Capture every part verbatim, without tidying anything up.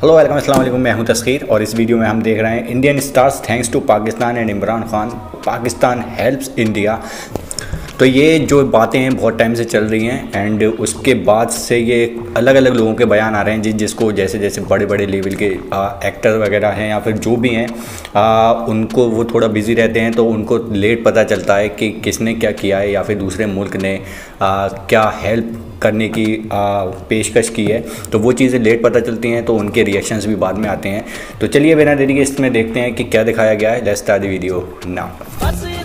Hello welcome अस्सलाम वालेकुम, मैं हूं तस्खीर और इस वीडियो में हम देख रहे हैं Indian stars thanks to Pakistan and Imran Khan, Pakistan helps India. तो ये जो बातें हैं बहुत टाइम से चल रही हैं एंड उसके बाद से ये अलग अलग लोगों के बयान आ रहे हैं जिस जिसको जैसे जैसे बड़े बड़े लेवल के आ, एक्टर वगैरह हैं या फिर जो भी हैं आ, उनको वो थोड़ा बिजी रहते हैं तो उनको लेट पता चलता है कि किसने क्या किया है या फिर दूसरे मुल्क ने आ, क्या हेल्प करने की आ, पेशकश की है। तो वो चीज़ें लेट पता चलती हैं तो उनके रिएक्शंस भी बाद में आते हैं। तो चलिए बिना देरी के इसमें देखते हैं कि क्या दिखाया गया है। Let's start the video now.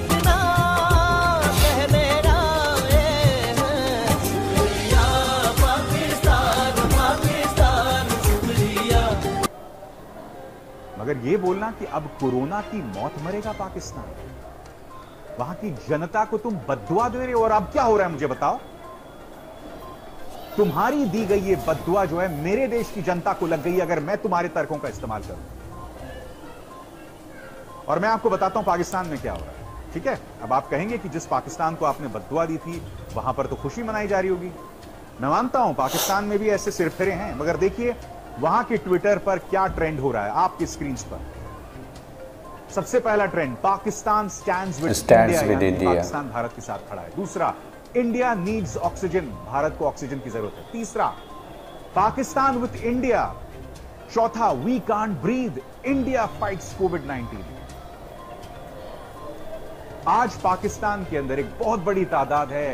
मगर ये बोलना कि अब कोरोना की मौत मरेगा पाकिस्तान, वहां की जनता को तुम बद्दुआ दे रहे हो। और अब क्या हो रहा है मुझे बताओ। तुम्हारी दी गई ये बद्दुआ जो है मेरे देश की जनता को लग गई अगर मैं तुम्हारे तर्कों का इस्तेमाल करूं। और मैं आपको बताता हूं पाकिस्तान में क्या हो रहा है, ठीक है। अब आप कहेंगे कि जिस पाकिस्तान को आपने बद्दुआ दी थी वहां पर तो खुशी मनाई जा रही होगी। मैं मानता हूं पाकिस्तान में भी ऐसे सिरफिरे हैं, मगर देखिए वहां के ट्विटर पर क्या ट्रेंड हो रहा है आपकी स्क्रीन पर। सबसे पहला trend, Pakistan stands with India, Pakistan Bharat के साथ खड़ा है। दूसरा, इंडिया नीड्स ऑक्सीजन, भारत को ऑक्सीजन की जरूरत है। तीसरा, पाकिस्तान विद इंडिया। चौथा, we can't breathe, India fights COVID nineteen. आज पाकिस्तान के अंदर एक बहुत बड़ी तादाद है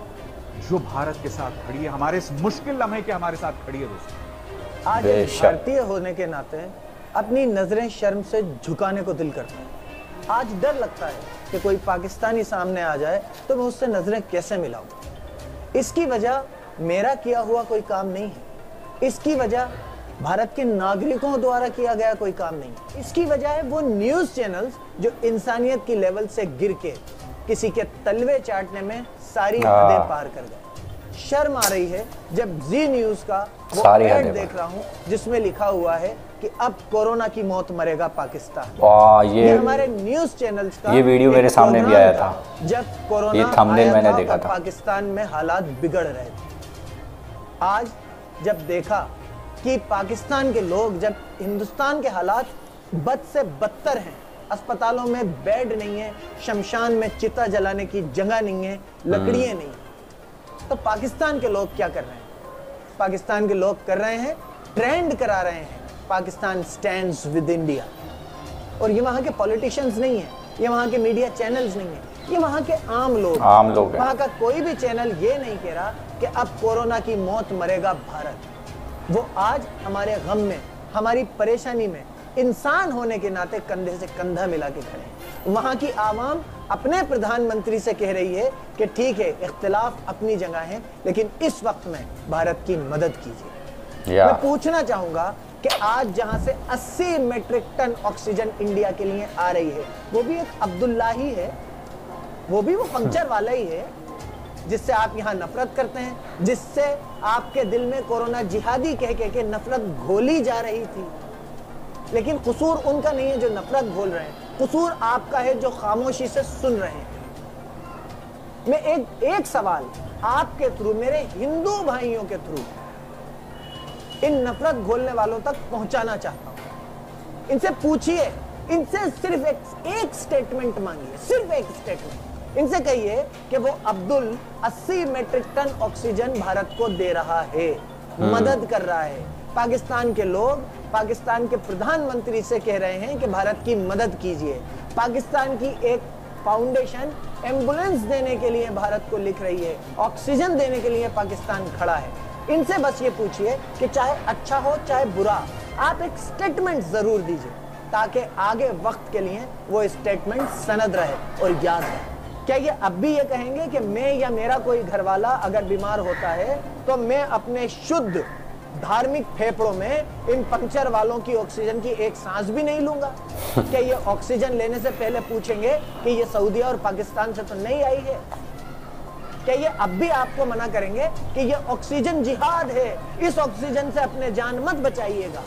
जो भारत के साथ खड़ी है, हमारे इस मुश्किल लम्हे के हमारे साथ खड़ी है दोस्तों। आज भारतीय होने के नाते अपनी नजरें शर्म से झुकाने को दिल करता है। आज डर लगता है कि कोई पाकिस्तानी सामने आ जाए तो मैं उससे नजरें कैसे मिलाऊं। इसकी वजह मेरा किया हुआ कोई काम नहीं है, इसकी वजह भारत के नागरिकों द्वारा किया गया कोई काम नहीं है। इसकी वजह है वो न्यूज चैनल्स जो इंसानियत की लेवल से गिर के किसी के तलवे चाटने में सारी हदें पार कर गए। शर्म आ रही है जब जी न्यूज का वो ऐड देख रहा हूं जिसमें लिखा हुआ है कि अब कोरोना की मौत मरेगा पाकिस्तान। ये, ये हमारे न्यूज चैनल्स का ये वीडियो मेरे सामने भी आया था जब कोरोना ये थंबनेल मैंने देखा था। पाकिस्तान में हालात बिगड़ रहे थे। आज जब देखा कि पाकिस्तान के लोग, जब हिंदुस्तान के हालात बद से बदतर हैं, अस्पतालों में बेड नहीं है, शमशान में चिता जलाने की जगह नहीं है, लकड़ियां नहीं, तो पाकिस्तान के लोग क्या कर रहे हैं? पाकिस्तान के लोग कर रहे हैं, ट्रेंड करा रहे हैं, पाकिस्तान स्टैंड्स विद इंडिया। और ये वहां के पॉलिटिशियंस नहीं है, ये वहां के मीडिया चैनल्स नहीं है, ये वहां के आम लोग आम लोग वहां का कोई भी चैनल ये नहीं कह रहा कि अब कोरोना की मौत मरेगा भारत। वो आज हमारे गम में, हमारी परेशानी में इंसान होने के नाते कंधे से कंधा मिला के खड़े हैं। वहां की आवाम अपने प्रधानमंत्री से कह रही है कि ठीक है, इख्तिलाफ अपनी जगह है, लेकिन इस वक्त में भारत की मदद कीजिए। मैं पूछना चाहूंगा कि आज जहां से अस्सी मीट्रिक टन ऑक्सीजन इंडिया के लिए आ रही है, वो भी एक अब्दुल्ला ही है, वो भी वो पंक्चर वाला ही है जिससे आप यहाँ नफरत करते हैं, जिससे आपके दिल में कोरोना जिहादी कह कह के नफरत घोली जा रही थी। लेकिन कसूर उनका नहीं है जो नफरत घोल रहे हैं, कसूर आपका है जो खामोशी से सुन रहे हैं। मैं एक एक सवाल आपके थ्रू, मेरे हिंदू भाइयों के थ्रू इन नफरत घोलने वालों तक पहुंचाना चाहता हूं। इनसे पूछिए, इनसे सिर्फ एक, एक स्टेटमेंट मांगिए, सिर्फ एक स्टेटमेंट। इनसे कहिए कि वो अब्दुल अस्सी मीट्रिक टन ऑक्सीजन भारत को दे रहा है, मदद कर रहा है। पाकिस्तान के लोग पाकिस्तान के प्रधानमंत्री से कह रहे हैं कि भारत की मदद कीजिए। पाकिस्तान की एक फाउंडेशन एम्बुलेंस देने के लिए भारत को लिख रही है, ऑक्सीजन देने के लिए पाकिस्तान खड़ा है। इनसे बस ये पूछिए कि चाहे अच्छा हो चाहे बुरा, आप एक स्टेटमेंट जरूर दीजिए ताकि आगे वक्त के लिए वो स्टेटमेंट सनद रहे और याद रहे। क्या ये अब भी ये कहेंगे कि मैं या मेरा कोई घरवाला अगर बीमार होता है तो मैं अपने शुद्ध धार्मिक फेफड़ों में इन पंक्चर वालों की ऑक्सीजन की एक सांस भी नहीं लूंगा? क्या ये ऑक्सीजन लेने से पहले पूछेंगे कि ये सऊदी और पाकिस्तान से तो नहीं आई है? क्या ये अब भी आपको मना करेंगे कि ये ऑक्सीजन जिहाद है, इस ऑक्सीजन से अपने जान मत बचाइएगा?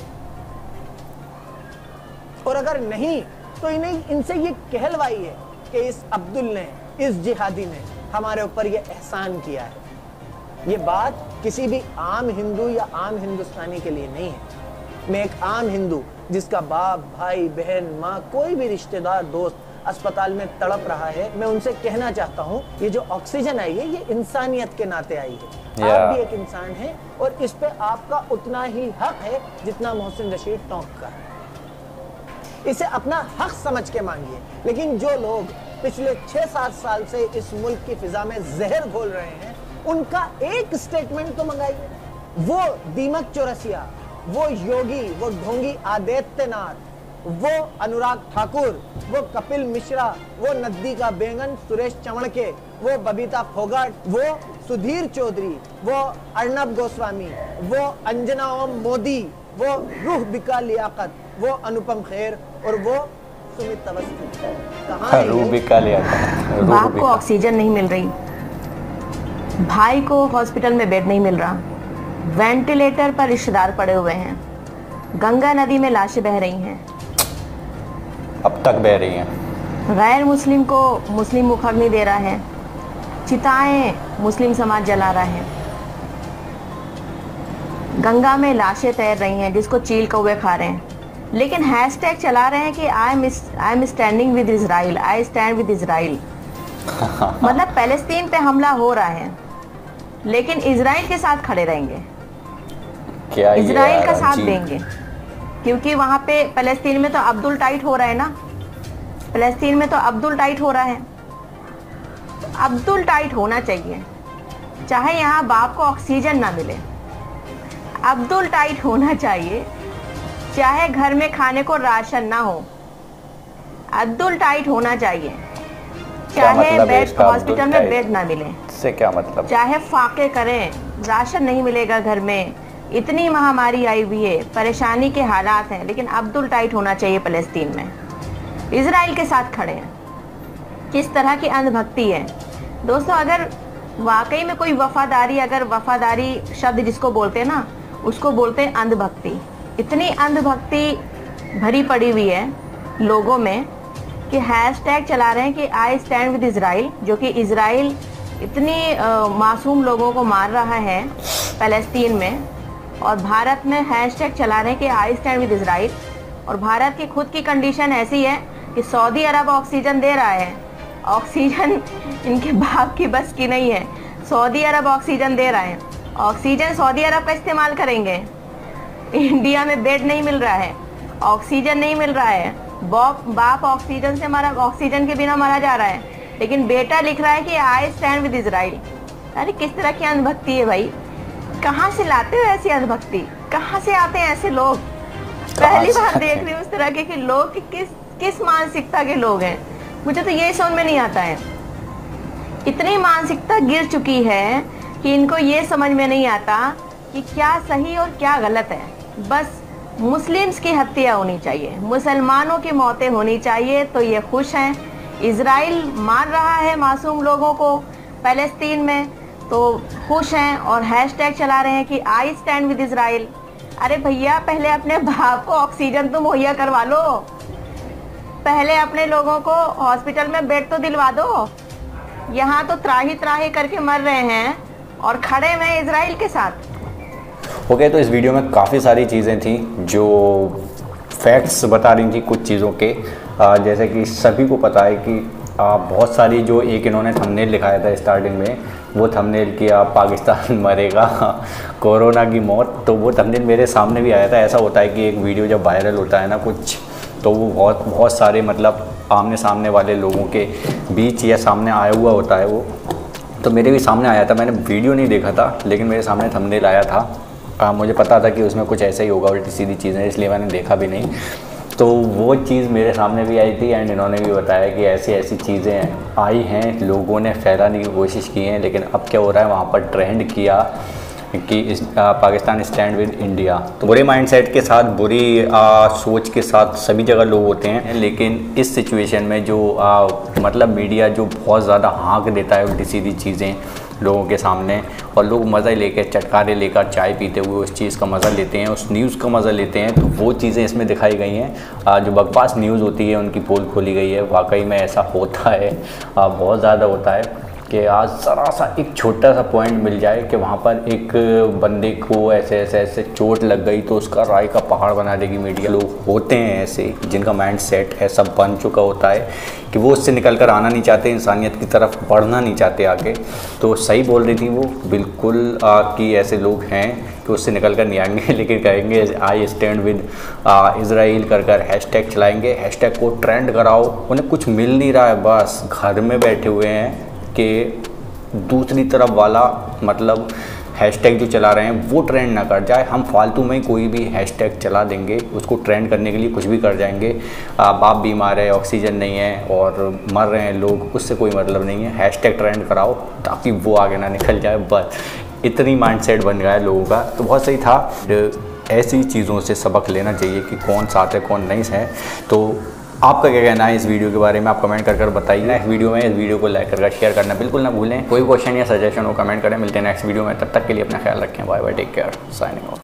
और अगर नहीं तो इन्हें इनसे ये कहलवाई है कि इस अब्दुल ने, इस जिहादी ने हमारे ऊपर ये एहसान किया है। ये बात किसी भी आम हिंदू या आम हिंदुस्तानी के लिए नहीं है, मैं एक आम हिंदू जिसका बाप, भाई, बहन, माँ, कोई भी रिश्तेदार, दोस्त अस्पताल में तड़प रहा है, मैं उनसे कहना चाहता हूँ ये जो ऑक्सीजन आई है ये इंसानियत के नाते आई है। yeah. आप भी एक इंसान हैं और इस पे आपका उतना ही हक है जितना मोहसिन रशीद टोंक का है। इसे अपना हक समझ के मांगिए। लेकिन जो लोग पिछले छह सात साल से इस मुल्क की फिजा में जहर घोल रहे हैं, उनका एक स्टेटमेंट तो मंगाइए। वो दीमक चौरसिया, वो योगी, वो ढोंगी आदित्यनाथ, वो अनुराग ठाकुर, वो कपिल मिश्रा, वो नद्दी का बेंगन सुरेश चवणके, वो बबीता फोगाट, वो सुधीर चौधरी, वो अर्नब गोस्वामी, वो अंजना ओम मोदी, वो रूह बिका लियाकत, वो अनुपम खेर और वो सुमित अवस्थी। कहाँ है रूह बिका लियाकत? बाप को ऑक्सीजन नहीं मिल रही, भाई को हॉस्पिटल में बेड नहीं मिल रहा, वेंटिलेटर पर रिश्तेदार पड़े हुए हैं, गंगा नदी में लाशें बह रही हैं, अब तक बह रही हैं। गैर मुस्लिम को मुस्लिम मुखाग्नि दे रहा है, चिताएं मुस्लिम समाज जला रहा है, गंगा में लाशें तैर रही हैं जिसको चील कौवे खा रहे हैं, लेकिन हैशटैग चला रहे हैं कि I am I am standing with Israel, I stand with Israel. मतलब पैलेस्तीन पे हमला हो रहा है लेकिन इजराइल के साथ खड़े रहेंगे, क्या इजराइल का साथ देंगे, क्योंकि वहाँ पे पैलेस्तीन में तो अब्दुल टाइट हो रहा है ना, पैलेस्तीन में तो अब्दुल टाइट हो रहा है। तो अब्दुल टाइट होना चाहिए, चाहे यहाँ बाप को ऑक्सीजन ना मिले, अब्दुल टाइट होना चाहिए, चाहे घर में खाने को राशन ना हो, अब्दुल टाइट होना चाहिए, चाहे बेड हॉस्पिटल में बेड ना मिले। इससे क्या मतलब? चाहे फाके करें, राशन नहीं मिलेगा घर में, इतनी महामारी आई हुई है, परेशानी के हालात हैं, लेकिन अब्दुल टाइट होना चाहिए पैलेस्तीन में, इजराइल के साथ खड़े हैं। किस तरह की अंधभक्ति है दोस्तों। अगर वाकई में कोई वफादारी, अगर वफादारी शब्द जिसको बोलते हैं ना, उसको बोलते हैं अंधभक्ति। इतनी अंधभक्ति भरी पड़ी हुई है लोगों में कि हैशटैग चला रहे हैं कि आई स्टैंड विद इजराइल, जो कि इजराइल इतनी आ, मासूम लोगों को मार रहा है पैलेस्तीन में, और भारत में हैशटैग चला रहे हैं कि आई स्टैंड विद इजराइल। और भारत की खुद की कंडीशन ऐसी है कि सऊदी अरब ऑक्सीजन दे रहा है, ऑक्सीजन इनके बाप की बस की नहीं है, सऊदी अरब ऑक्सीजन दे रहा है, ऑक्सीजन सऊदी अरब का इस्तेमाल करेंगे। इंडिया में बेड नहीं मिल रहा है, ऑक्सीजन नहीं मिल रहा है, बाप बाप ऑक्सीजन से मरा, ऑक्सीजन के बिना मरा जा रहा है, लेकिन बेटा लिख रहा है कि आई स्टैंड विद इजराइल। अरे किस तरह की अंधभक्ति है भाई, कहाँ से लाते हो ऐसी अंधभक्ति, कहाँ से आते हैं ऐसे लोग? पहली बार देख रही हूँ इस तरह के कि लोग कि किस किस मानसिकता के लोग हैं, मुझे तो ये समझ में नहीं आता है। इतनी मानसिकता गिर चुकी है कि इनको ये समझ में नहीं आता कि क्या सही और क्या गलत है। बस मुस्लिम्स की हत्या होनी चाहिए, मुसलमानों की मौतें होनी चाहिए तो ये खुश हैं। इजराइल मार रहा है मासूम लोगों को पैलेस्तीन में तो खुश हैं और हैशटैग चला रहे हैं कि आई स्टैंड विद इजराइल। अरे भैया, पहले अपने बाप को ऑक्सीजन तो मुहैया करवा लो, पहले अपने लोगों को हॉस्पिटल में बेड तो दिलवा दो। यहाँ तो त्राही त्राही करके मर रहे हैं और खड़े हुए इजराइल के साथ। ओके okay, तो इस वीडियो में काफ़ी सारी चीज़ें थी जो फैक्ट्स बता रही थी कुछ चीज़ों के, आ, जैसे कि सभी को पता है कि आ, बहुत सारी जो एक इन्होंने थंबनेल लिखाया था स्टार्टिंग में, वो थंबनेल किया पाकिस्तान मरेगा कोरोना की मौत, तो वो थंबनेल मेरे सामने भी आया था। ऐसा होता है कि एक वीडियो जब वायरल होता है ना कुछ, तो वो बहुत बहुत सारे मतलब आमने सामने वाले लोगों के बीच या सामने आया हुआ होता है वो, तो मेरे भी सामने आया था। मैंने वीडियो नहीं देखा था लेकिन मेरे सामने थंबनेल आया था। आ, मुझे पता था कि उसमें कुछ ऐसा ही होगा, उल्टी सीधी चीज़ें, इसलिए मैंने देखा भी नहीं। तो वो चीज़ मेरे सामने भी आई थी एंड इन्होंने भी बताया कि ऐसी ऐसी चीज़ें आई हैं, लोगों ने फैलाने की कोशिश की हैं, लेकिन अब क्या हो रहा है, वहाँ पर ट्रेंड किया कि इस आ, पाकिस्तान स्टैंड विद इंडिया। तो बुरे माइंडसेट के साथ, बुरी आ, सोच के साथ सभी जगह लोग होते हैं, लेकिन इस सिचुएशन में जो आ, मतलब मीडिया जो बहुत ज़्यादा हाँक देता है उल्टी सीधी चीज़ें लोगों के सामने, और लोग मज़ा लेकर, चटकारे लेकर, चाय पीते हुए उस चीज़ का मज़ा लेते हैं, उस न्यूज़ का मज़ा लेते हैं, तो वो चीज़ें इसमें दिखाई गई हैं। जो बकवास न्यूज़ होती है उनकी पोल खोली गई है, वाकई में ऐसा होता है, बहुत ज़्यादा होता है। कि आज ज़रा सा एक छोटा सा पॉइंट मिल जाए कि वहाँ पर एक बंदे को ऐसे ऐसे ऐसे चोट लग गई तो उसका राय का पहाड़ बना देगी मीडिया। लोग होते हैं ऐसे जिनका माइंड सेट है सब बन चुका होता है कि वो उससे निकल कर आना नहीं चाहते, इंसानियत की तरफ बढ़ना नहीं चाहते आगे। तो सही बोल रही थी वो बिल्कुल आ, कि ऐसे लोग हैं कि उससे निकल कर नहीं आएंगे, लेकिन कहेंगे आई स्टैंड विद इजराइल कर कर हैशटैग चलाएंगे, हैशटैग को ट्रेंड कराओ। उन्हें कुछ मिल नहीं रहा है, बस घर में बैठे हुए हैं कि दूसरी तरफ वाला मतलब हैशटैग जो चला रहे हैं वो ट्रेंड ना कर जाए। हम फालतू में कोई भी हैशटैग चला देंगे, उसको ट्रेंड करने के लिए कुछ भी कर जाएंगे। आ, बाप बीमार है, ऑक्सीजन नहीं है और मर रहे हैं लोग, उससे कोई मतलब नहीं है। हैशटैग ट्रेंड कराओ ताकि वो आगे ना निकल जाए, बस इतनी माइंडसेट बन गया है लोगों का। तो बहुत सही था। ऐसी चीज़ों से सबक लेना चाहिए कि कौन साथ है कौन नहीं है। तो आपका क्या कहना है इस वीडियो के बारे में, आप कमेंट कर कर बताइए। नेक्स्ट वीडियो में इस वीडियो को लाइक करके शेयर करना बिल्कुल ना भूलें। कोई क्वेश्चन या सजेशन हो कमेंट करें। मिलते हैं नेक्स्ट वीडियो में, तब तक के लिए अपना ख्याल रखें। Bye bye, take care, signing of.